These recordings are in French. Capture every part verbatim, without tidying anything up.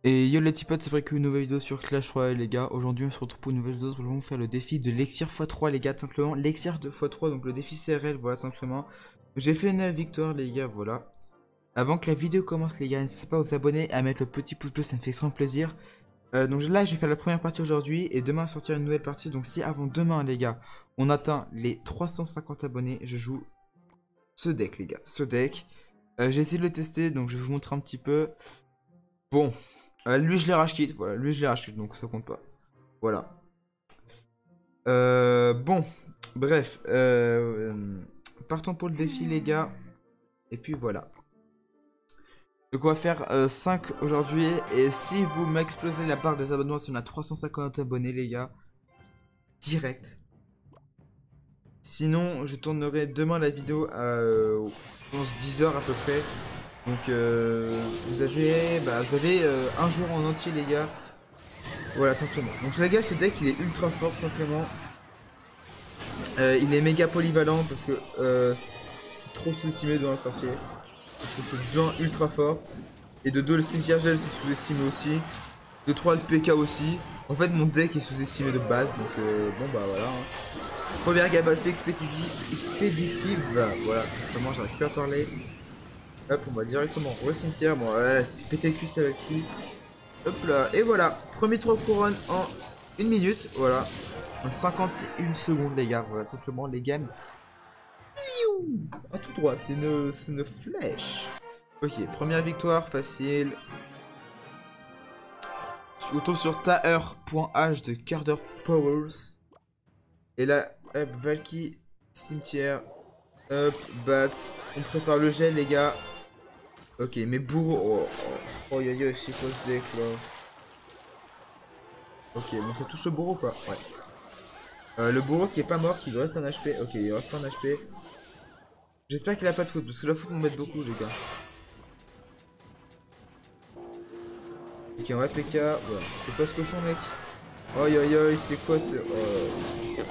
Et yo les petits potes, c'est vrai qu'une nouvelle vidéo sur Clash Royale les gars. Aujourd'hui on se retrouve pour une nouvelle vidéo, nous allons faire le défi de l'Elixir fois trois les gars, tout simplement. L'Elixir de fois trois, donc le défi C R L, voilà simplement. J'ai fait une victoire les gars, voilà. Avant que la vidéo commence les gars, n'hésitez pas à vous abonner, à mettre le petit pouce bleu, ça me fait extrêmement plaisir. Euh, donc là j'ai fait la première partie aujourd'hui et demain sortir une nouvelle partie. Donc si avant demain les gars, on atteint les trois cent cinquante abonnés, je joue ce deck les gars, ce deck. Euh, j'ai essayé de le tester, donc je vais vous montrer un petit peu. Bon. Euh, lui je l'ai rage quit, voilà, lui je l'ai rage quit, donc ça compte pas. Voilà. Euh, bon, bref. Euh, partons pour le défi les gars. Et puis voilà. Donc on va faire euh, cinq aujourd'hui. Et si vous m'explosez la barre des abonnements, si on a trois cent cinquante abonnés les gars, direct. Sinon je tournerai demain la vidéo à euh, je pense dix heures à peu près. Donc euh, vous avez, bah, vous avez euh, un jour en entier les gars. Voilà simplement. Donc les gars ce deck il est ultra fort simplement. Euh, il est méga polyvalent parce que euh, c'est trop sous-estimé devant le sorcier. Parce que c'est de un ultra fort. Et de deux le cimetière gel c'est sous-estimé aussi. De trois le P K aussi. En fait mon deck est sous-estimé de base. Donc euh, bon bah voilà. Hein. Première gamme assez expéditive. expéditive. Voilà simplement j'arrive plus à parler. Hop, on va directement au cimetière. Bon, voilà, c'est pété le cul, ça va qui. Hop là, et voilà. Premier trois couronnes en une minute. Voilà. En cinquante et une secondes, les gars. Voilà, simplement, les gammes. À tout droit, c'est une, c'est une flèche. Ok, première victoire, facile. Je retourne sur Taher.h de Carter Powers. Et là, hop, Valky, cimetière. Hop, Bats. On prépare le gel, les gars. Ok, mais bourreau. Oh, oh, oh, yo, yo, c'est quoi ce deck là? Ok, bon, ça touche le bourreau quoi? Ouais. Euh, le bourreau qui est pas mort, qui lui reste un H P. Ok, il reste un H P. J'espère qu'il a pas de faute, parce que là faut qu'on mette beaucoup, les gars. Ok, on va P K. Voilà. C'est quoi ce cochon, mec? Oh, yo, yo, c'est quoi ce. Oh.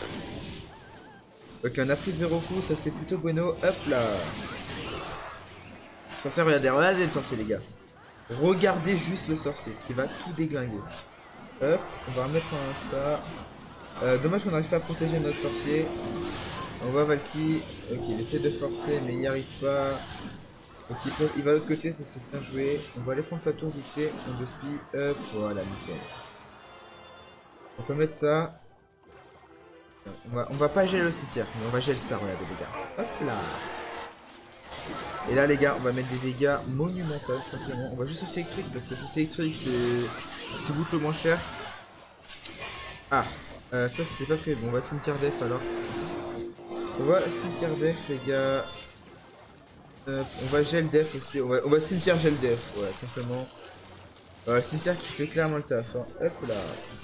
Ok, on a pris zéro coup, ça c'est plutôt bueno. Hop là. Sorcier, regardez, regardez le sorcier, les gars. Regardez juste le sorcier qui va tout déglinguer. Hop, on va remettre un ça. Euh, dommage qu'on n'arrive pas à protéger notre sorcier. On voit Valky. Ok, il essaie de forcer, mais il n'y arrive pas. Ok, il, peut... il va de l'autre côté, ça c'est bien joué. On va aller prendre sa tour vite fait. On despie. Hop, voilà, nickel. On peut mettre ça. On va, on va pas geler le cimetière, mais on va geler ça, regardez les gars. Hop là. Et là les gars, on va mettre des dégâts monumentaux tout simplement. On va juste saucer électrique parce que saucer électrique c'est c'est goûte le moins cher. Ah, euh, ça c'était pas prévu. Bon, on va cimetière def alors. On va cimetière def les gars. Euh, on va gel def aussi. On va, on va cimetière gel def, voilà simplement. Voilà, cimetière qui fait clairement le taf. Hein. Hop là.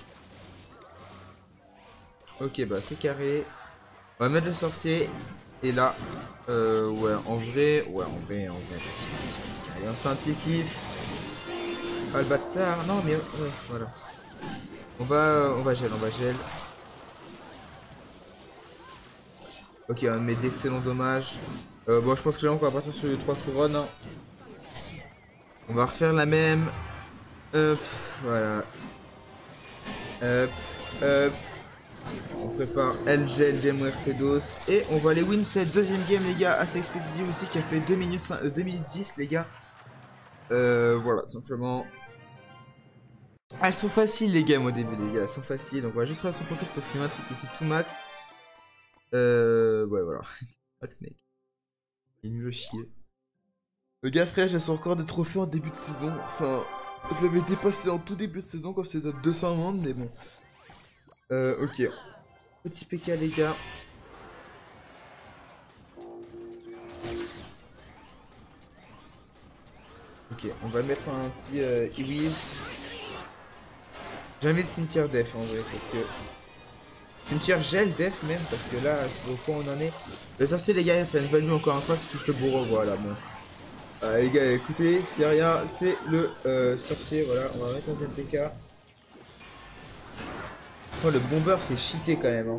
Ok bah c'est carré. On va mettre le sorcier. Et là, euh, ouais, en vrai, ouais, en vrai, en vrai, si, si. Allez, on fait un petit kiff. Ah, le bâtard, non, mais, ouais, voilà. On va, on va gel, on va gel. Ok, on met d'excellents dommages. Euh, bon, je pense que là, on va partir sur les trois couronnes. Hein. On va refaire la même. Hop, voilà. Hop, hop. On prépare El Gel, Demuertedos. Et on va aller win cette deuxième game, les gars, assez expéditive aussi, qui a fait deux minutes, cinq, euh, deux minutes dix, les gars. Euh, voilà, simplement. Elles sont faciles, les games, au début, les gars. Elles sont faciles. Donc, on va juste faire son profil parce que notre était tout max. Euh, ouais, voilà. Max, mec. Il est nul à chier. Le gars, frère, j'ai son record de trophées en début de saison. Enfin, je l'avais dépassé en tout début de saison quand c'était deux cents mondes, mais bon. Euh, ok. Petit P K, les gars. Ok, on va mettre un petit euh, Iwiz. Jamais de cimetière def en vrai, parce que... Cimetière gel def même, parce que là, au point on en est. Le sorcier, les gars, il fait une value encore une fois, si touche le bourreau, voilà, bon. Euh, les gars, écoutez, c'est rien, c'est le euh, sorcier, voilà, on va mettre un deuxième P K. Oh, le bomber, c'est cheaté quand même, hein.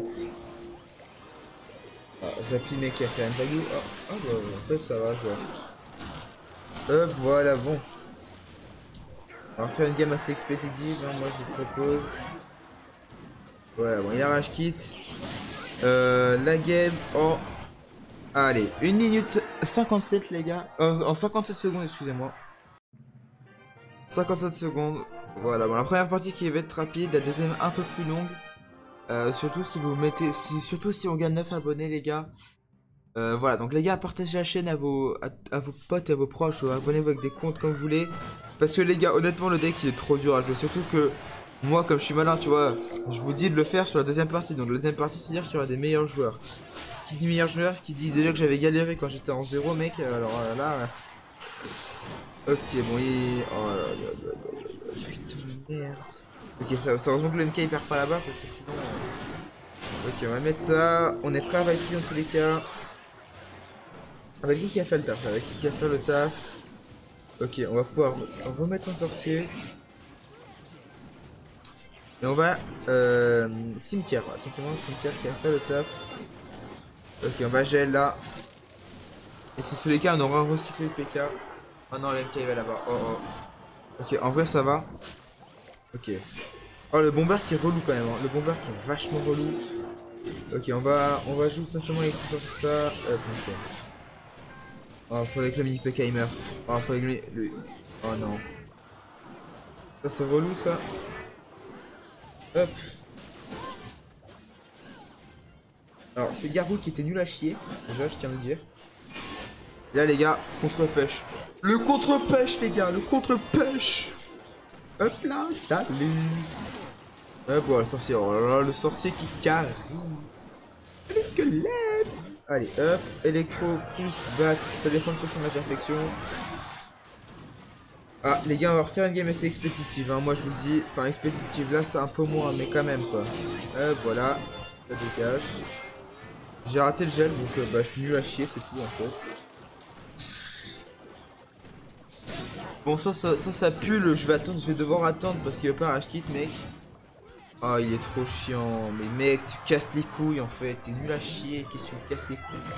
Ah, Zappy, mec, qui a fait une value. Ah, oh, oh, bah, en fait, ça va, je vois. Hop, voilà, bon. On va faire une game assez expéditive, hein, moi je vous propose. Ouais, bon, il y a Rage Kit. Euh, la game en... Allez, une minute cinquante-sept les gars. En, en cinquante-sept secondes, excusez-moi. cinquante-sept secondes. Voilà, bon, la première partie qui va être rapide, la deuxième un peu plus longue. Euh, surtout si vous mettez... Si, surtout si on gagne neuf abonnés les gars. Euh, voilà, donc les gars, partagez la chaîne à vos, à, à vos potes et à vos proches. Abonnez-vous avec des comptes comme vous voulez. Parce que les gars, honnêtement, le deck il est trop dur à jouer. Surtout que moi, comme je suis malin, tu vois, je vous dis de le faire sur la deuxième partie. Donc la deuxième partie, c'est-à-dire qu'il y aura des meilleurs joueurs. Qui dit meilleurs joueurs, qui dit déjà que j'avais galéré quand j'étais en zéro, mec. Alors euh, là... euh... Ok, bon, il... Oh là là là là là, putain de merde. Ok, ça, ça heureusement que le M K il perd pas là-bas, parce que sinon... Euh... Ok, on va mettre ça. On est prêt à Valkyrie dans tous les cas. Avec qui qui a fait le taf? Avec qui qui a fait le taf? Ok, on va pouvoir remettre un sorcier. Et on va... Euh, cimetière, voilà, simplement cimetière qui a fait le taf. Ok, on va gel là. Et sur tous les cas, on aura recyclé le P K. Oh non, le M K il va là-bas. Oh oh. Ok, en vrai ça va. Ok. Oh, le bomber qui est relou quand même. Hein. Le bomber qui est vachement relou. Ok, on va, on va jouer simplement avec tout ça. Hop, ok. Oh, faudrait que le mini P K il meure. Oh, faudrait que le... le... Oh non. Ça c'est relou ça. Hop. Alors, c'est Garou qui était nul à chier. Déjà, je tiens à le dire. Et là, les gars, contre-pêche. Le contre-pêche, les gars, le contre-pêche. Hop là, salut. Hop, voilà, le sorcier. Oh là là, le sorcier qui carry. Les squelettes. Allez, hop. Électro, pouce, basse. Ça défend le cochon de la perfection. Ah, les gars, on va refaire une game assez expéditive. Hein. Moi, je vous le dis. Enfin, expéditive, là, c'est un peu moins, mais quand même, quoi. Hop, voilà. Ça dégage. J'ai raté le gel, donc euh, bah, je suis nul à chier, c'est tout, en fait. Bon, ça, ça, ça, ça pue. Le... Je vais attendre, je vais devoir attendre parce qu'il veut pas un Rage Kit, mec. Oh, il est trop chiant. Mais mec, tu casses les couilles en fait. T'es nul à chier. Qu'est-ce que tu casses les couilles?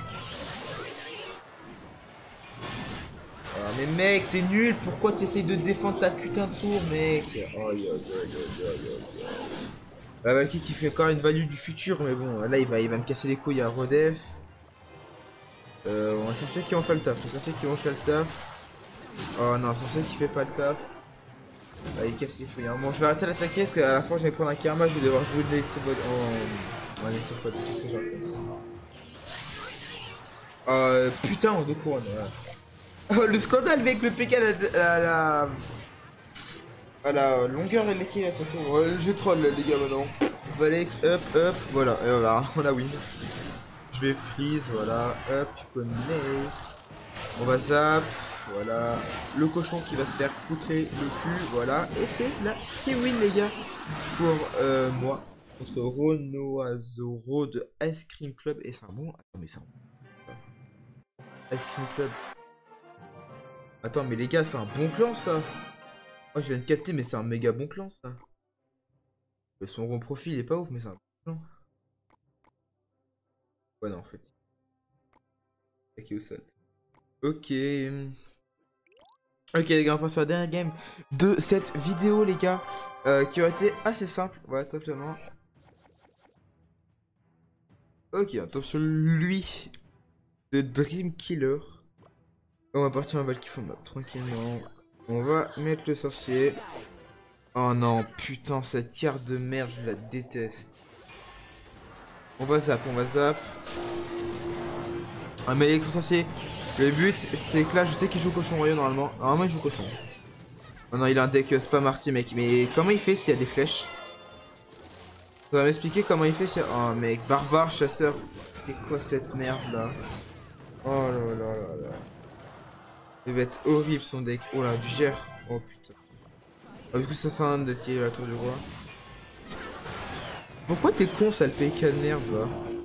Oh, mais mec, t'es nul. Pourquoi tu essayes de défendre ta putain de tour, mec? Oh, yo, yo, yo, yo, yo, yo. La Valkyrie qui fait encore une value du futur, mais bon, là il va, il va me casser les couilles à Rodef. Euh, on va chercher qui vont faire le taf. On va chercher qui vont faire le taf. Oh non, c'est qui fait pas le taf. Ah, il casse les couilles. Hein. Bon, je vais arrêter d'attaquer parce qu'à la fin je vais prendre un karma, je vais devoir jouer de l'exobot en. En exofod, qu'est-ce que j'ai. Euh, putain, en deux couronnes. Voilà. Oh, le scandale avec le P K à la. À la, à la longueur et l'équipe attaquée. Oh, je troll les gars maintenant. Valek, hop, hop, voilà, et voilà, on a win. Je vais freeze, voilà, hop, tu connais. On va zap. Voilà, le cochon qui va se faire poutrer le cul, voilà, et c'est la free win les gars, pour euh, moi, contre Ronoazoro de Ice Cream Club, et c'est un bon, attends mais c'est un bon, Ice Cream Club, attends mais les gars c'est un bon clan ça, oh je viens de capter mais c'est un méga bon clan ça, son rond profil il est pas ouf mais c'est un bon clan, ouais non en fait, ok au sol, ok. Ok les gars, on passe sur la dernière game de cette vidéo les gars, euh, qui a été assez simple, voilà simplement. Ok, on tombe sur lui de Dream Killer. On va partir en Valkyrie map tranquillement. On va mettre le sorcier. Oh non, putain, cette carte de merde, je la déteste. On va zap, on va zap. Un mais électro sorcier. Le but, c'est que là, je sais qu'il joue cochon royaux normalement. Normalement, il joue cochon. Oh non, il a un deck euh, spam arty, mec. Mais comment il fait s'il y a des flèches? Ça va m'expliquer comment il fait s'il y a... Oh, mec, barbare, chasseur. C'est quoi cette merde là? Oh là là là là. Il va être horrible son deck. Oh là, du gère. Oh putain. Oh, du coup, ça sert à rien d'être qui est la tour du roi. Pourquoi t'es con, sale P K de merde là?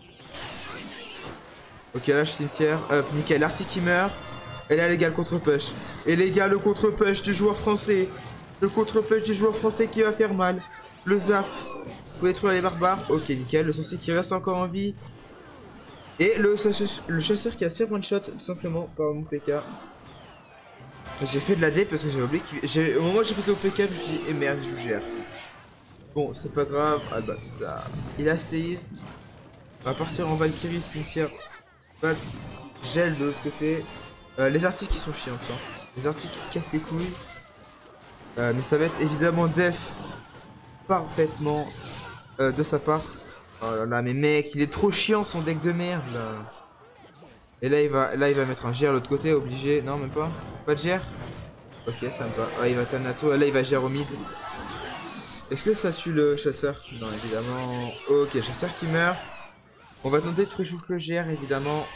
Ok, lâche cimetière. Hop, nickel. Arty qui meurt. Et là, les gars, le contre-push. Et les gars, le contre-push du joueur français. Le contre-push du joueur français qui va faire mal. Le zap. Faut détruire les barbares. Ok, nickel. Le sorcier qui reste encore en vie. Et le, le chasseur qui a fait one shot, tout simplement, par mon P K. J'ai fait de la D parce que j'avais oublié qu'il... Au moment où j'ai fait au P K, je me suis dit, eh merde, je gère. Bon, c'est pas grave. Ah bah, putain. Il a séisme. On va partir en Valkyrie, cimetière. Bats, gel de l'autre côté. Euh, les articles qui sont chiants, tiens. Les articles qui cassent les couilles. Euh, mais ça va être évidemment def. Parfaitement. Euh, de sa part. Oh là là, mais mec, il est trop chiant son deck de merde là. Et là il va, là il va mettre un G R de l'autre côté, obligé. Non, même pas. Pas de G R. Ok, ça me va. Ah, il va Thanato. Là il va G R au mid. Est-ce que ça tue le chasseur? Non, évidemment. Ok, chasseur qui meurt. On va tenter de free-shoot le G R, évidemment.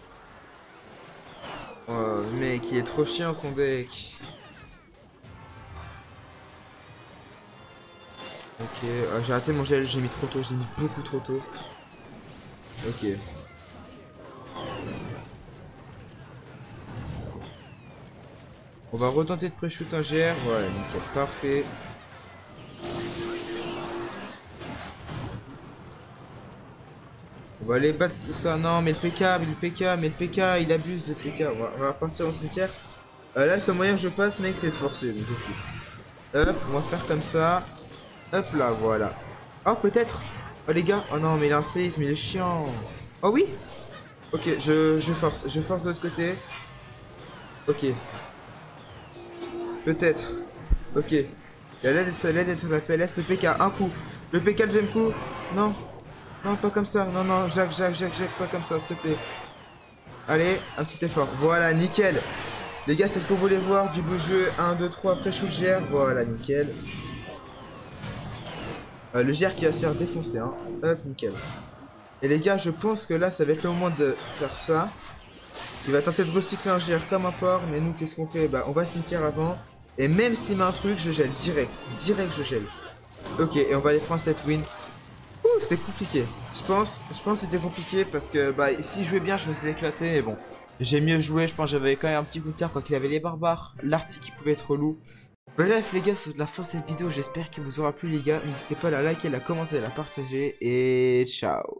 Oh, mec, il est trop chiant son deck. Ok, euh, j'ai raté mon gel, j'ai mis trop tôt, j'ai mis beaucoup trop tôt. Ok. On va retenter de pré-shoot un G R. Voilà, nickel, parfait. On va aller battre tout ça. Non, mais le P K, mais le P K, mais le P K, il abuse le P K. On va, on va repartir en cimetière. Euh, là, le seul moyen que je passe, mec, c'est de forcer. Donc, je pousse. Hop, on va faire comme ça. Hop là, voilà. Oh, peut-être. Oh, les gars. Oh non, mais il a un séisme, il est chiant. Oh oui. Ok, je, je force. Je force de l'autre côté. Ok. Peut-être. Ok. Il y a l'aide sur la P L S. Le P K, un coup. Le P K, le deuxième coup. Non. Non, pas comme ça. Non, non, Jacques, Jacques, Jacques, Jacques, pas comme ça, s'il te plaît. Allez, un petit effort. Voilà, nickel. Les gars, c'est ce qu'on voulait voir. Du beau jeu. un, deux, trois, pré-shoot G R. Voilà, nickel. Euh, le G R qui va se faire défoncer, hein. Hop, nickel. Et les gars, je pense que là, ça va être le moment de faire ça. Il va tenter de recycler un G R comme un porc. Mais nous, qu'est-ce qu'on fait? Bah, on va cimetière avant. Et même s'il met un truc, je gèle direct. Direct, je gèle. Ok, et on va aller prendre cette win. Ouh, c'était compliqué. Je pense, je pense que c'était compliqué parce que bah, s'il jouait bien, je me suis éclaté. Mais bon, j'ai mieux joué. Je pense que j'avais quand même un petit coup de terre quand il avait les barbares. L'arty qui pouvait être relou. Bref, les gars, c'est la fin de cette vidéo. J'espère qu'il vous aura plu, les gars. N'hésitez pas à la liker, à la commenter, à la partager. Et ciao.